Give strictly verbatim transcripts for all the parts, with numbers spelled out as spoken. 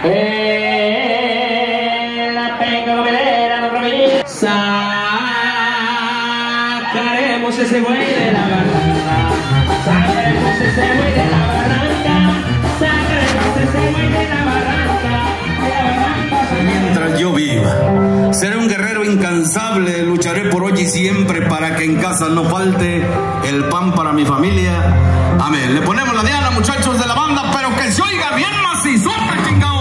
Eh, la tengo velera, no provincia. Sacaremos ese buey de la barranca. Sacaremos ese buey de la barranca. Sacaremos ese buey de la barranca. De la barranca. Mientras yo viva, seré un guerrero incansable. Lucharé por hoy y siempre para que en casa no falte el pan para mi familia. Amén. Le ponemos la diana, muchachos de la banda, pero que se oiga bien macizota, chingado.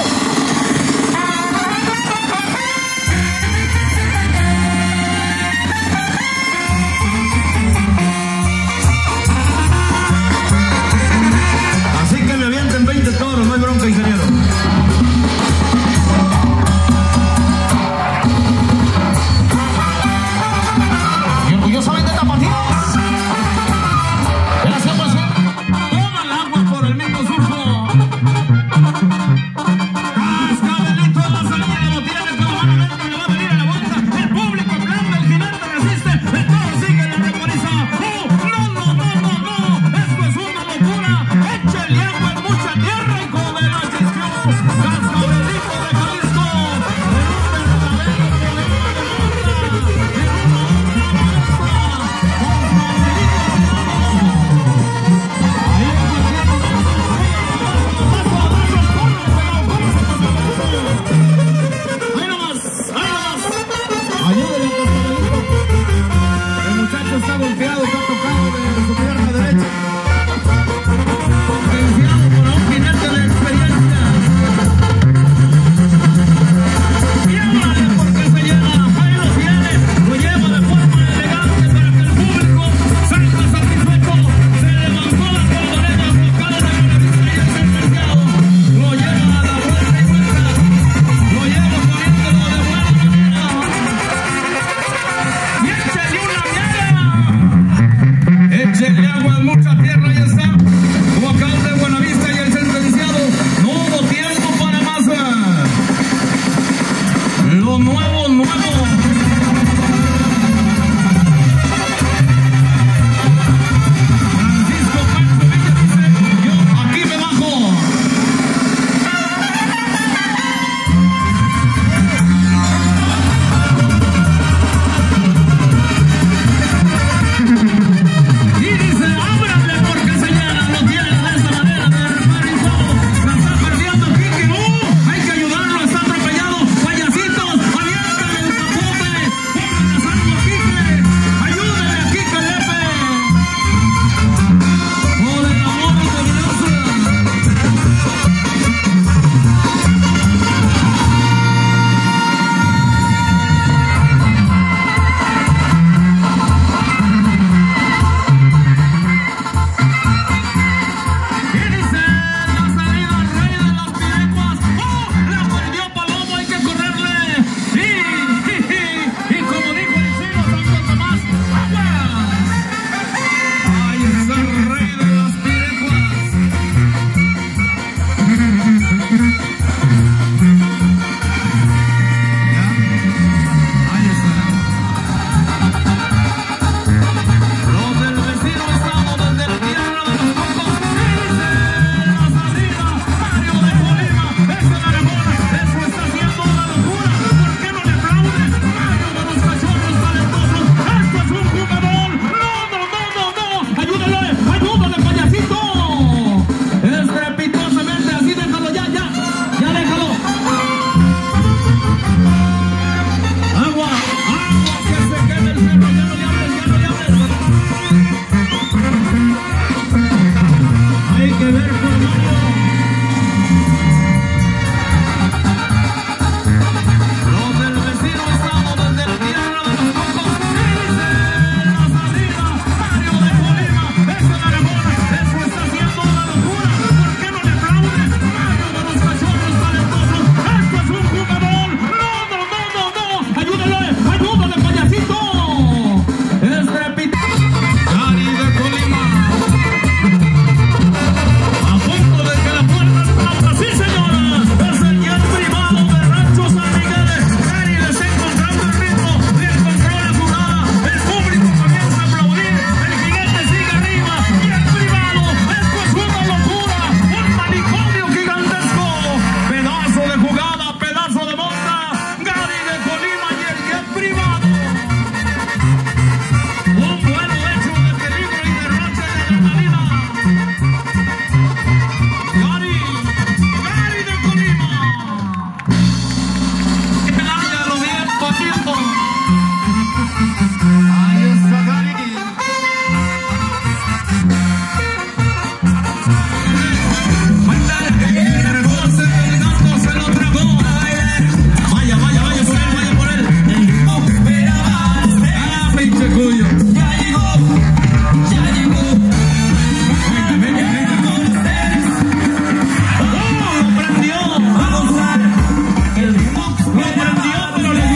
Así que me avienten veinte toros, no hay bronca, ingeniero. Y orgullosamente tapatíos. Gracias por ser. Toma el agua por el mismo surco.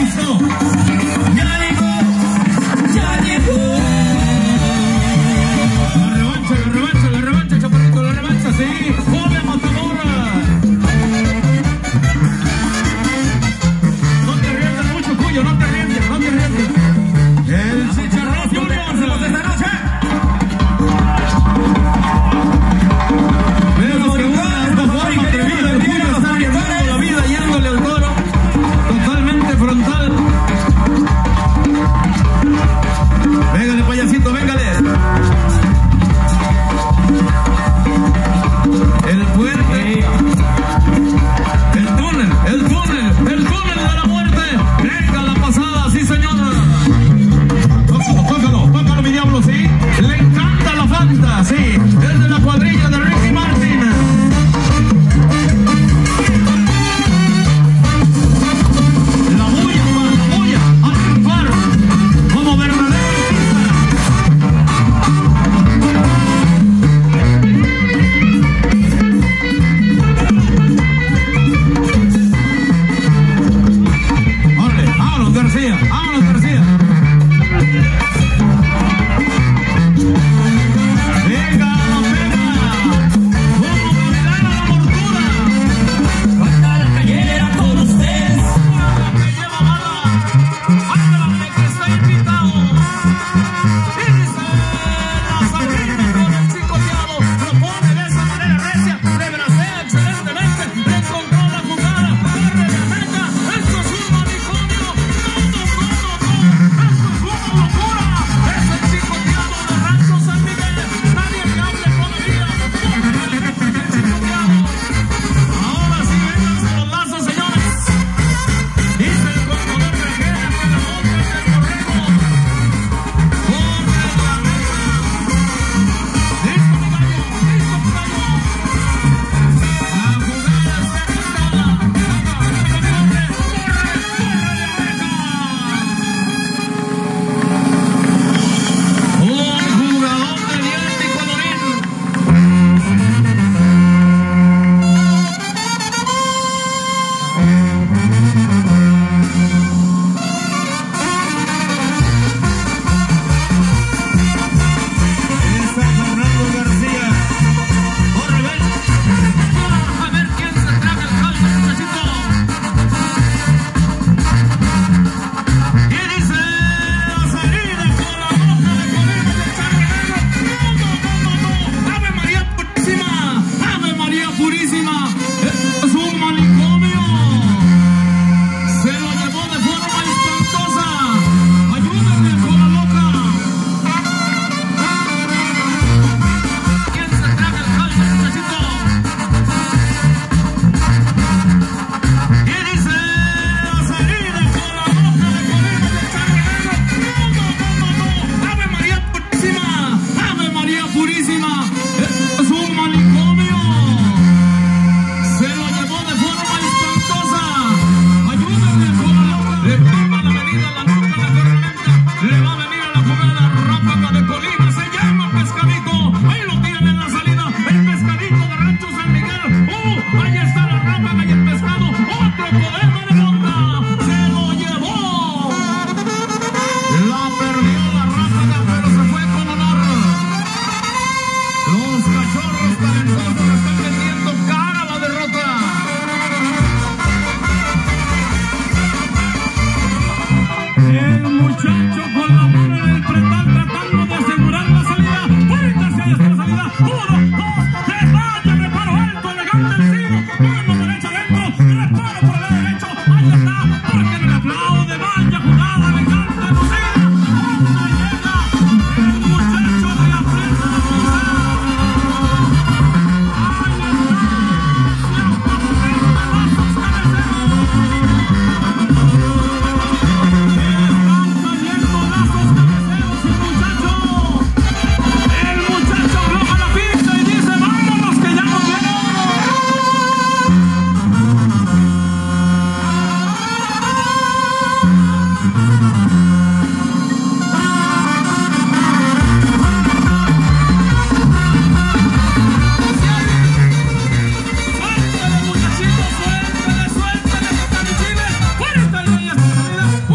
listo. Ya llegó, ya llegó. La revancha, la revancha, la revancha, chaparrito, la revancha, sí. Joven Matamoros. No te arriesgues mucho, Cuyo, no te arriesgues, no te arriesgues. El Chicharrón Junior se los esta noche. Vemos que una esta forma atrevida de Cuyo está arriesgando la vida yéndole al toro. Totalmente frontal. Véngale, payasito, véngale. El puente. El túnel, el túnel, el túnel de la muerte. Venga la pasada, sí señor. Tócalo, tócalo, tócalo mi diablo, sí. Le encanta la Fanta, sí. Es de la cuadrilla de Ricky Martin. La bulla para la bulla, a triunfar como verdadero órale, vámonos García, vámonos García. Venga la pena, como Gavilán a la montura. Falta la callera con ustedes. La que lleva bala, háblame que está invitado. Y dice la sardina con el chicoteado. Lo pone de esa manera recia, le bracea excelentemente, le encontró la jugada, corre la meta. Esto es un manicomio. No, no, no, no, no. Esto es una locura. Es el chicoteado de Rancho San Miguel. Nadie que hable con la vida. Porque el chicoteado. Ahora sí, vénganse los lazos, señores. Dice el contador Rejera que la monta es el borrego. Corre la meta. Listo, mi gallo. Listo, mi gallo. La jugada está pintada. Venga, venga, corre, corre, corre de oreja. Un jugador de diente y colorín. Está Fernando García. Corre, ven. A ver quién se traga el caldo, muchachito. Y dice la salida con la boca de Colima de Charqueado. No, no, no, no, no. Ave María Purísima. Ave María Purísima. Esto es un manicomio. Se lo llevó de forma espantosa. Ayúdame con la loca. ¿Quién se traga el caldo, muchachito? Y dice la salida con la boca de Colima de Charqueado. No, no, no, no, no. Ave María Purísima. Ave María Purísima. Esto es un manicomio. Se lo llevó de forma espantosa. Ayúdame con la loca. Le toma la medida a la nuca de tormenta. Le va a venir a la jugada ráfaga de Colima. Se llama Pescadito. Ahí lo tienen en la salida. El Pescadito de Rancho San Miguel. ¡Uh! Ahí está la ráfaga y el pescado. Otro poema de monta. Se lo llevó. La perdió la ráfaga, pero se fue con honor. Los cachorros talentosos están vendiendo cara a la derrota. El muchacho con la mano en el pretal tratando de asegurar la salida. ¡Fuerte hacia esta salida! ¡Uno, dos, tres! ¡Vaya! ¡Reparo alto! ¡Elegante el tiro! ¡Mano derecha adentro! ¡Reparo por el derecho! ¡Ahí está! ¡Porque le aplaude! ¡Vaya jugada! ¡Elegante lucida! ¿Dónde llega el muchacho de la prensa de Monterrey? ¡Ahí está! ¡Se apagan pedazos cabeceros! Están cayendo lazos cabeceros el muchacho. El muchacho afloja la pista y dice: vámonos que ya nos vemos. Suéltale, muchachito, suéltale, suéltale, que está mi chile. Fuerte ahí esta salida.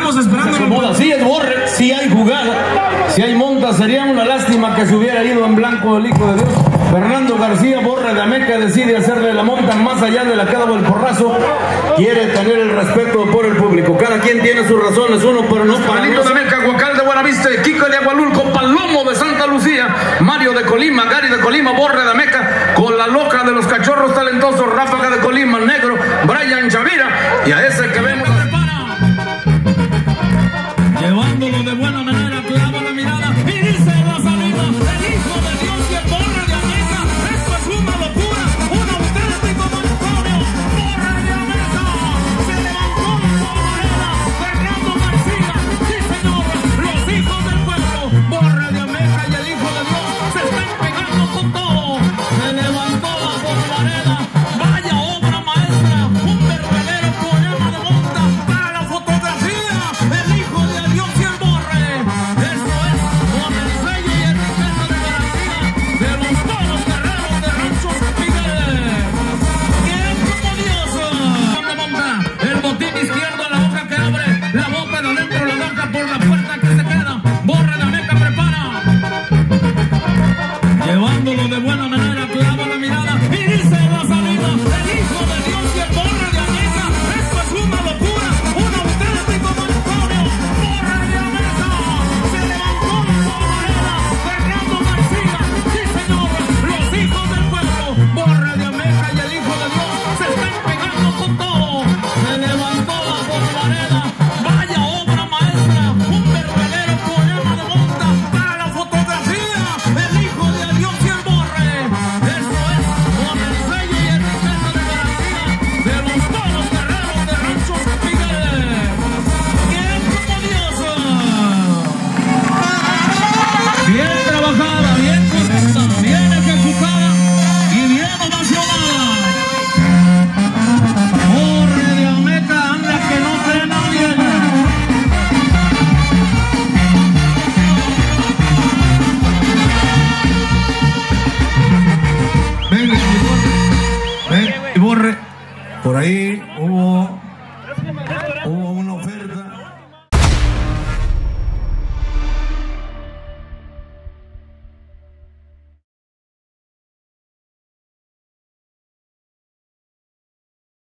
Estamos esperando. Sí es Borre, sí hay jugada, si hay monta, sería una lástima que se hubiera ido en blanco el Hijo de Dios. Fernando García Borre de Ameca decide hacerle la monta más allá de la queda o el porrazo. Quiere tener el respeto por el público. Cada quien tiene sus razones, uno pero no para Palito de Ameca, Guacal de Buenavista, Kiko de Agualulco, Palomo de Santa Lucía, Mario de Colima, Gary de Colima, Borre de Ameca, con la loca de los cachorros.